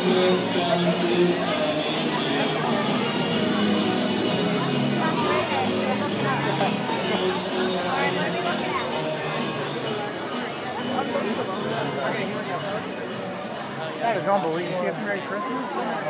That is unbelievable. You see a Merry Christmas?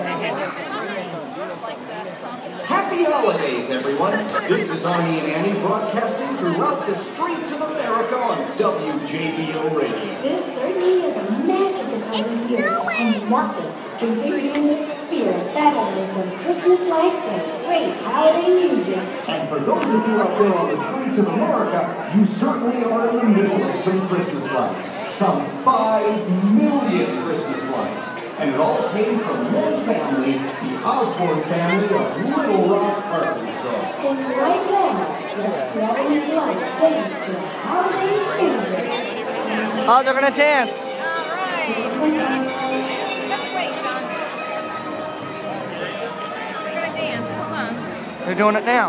Happy holidays, everyone. This is Arnie and Annie broadcasting throughout the streets of America on WJBO Radio. This certainly is a magical time of year, and nothing can figure in the spirit better than some Christmas lights and great holiday music. And for those of you out there on the streets of America, you certainly are in the middle of some Christmas lights. Some 5 million Christmas lights. And it all came from one family, the Osborne family of Little Rock, Arkansas. And right now, let's let these lights dance to holiday music. Oh, they're gonna dance. Let's wait, John. They're gonna dance. Hold on. They're doing it now.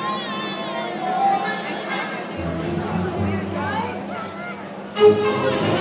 Thank you.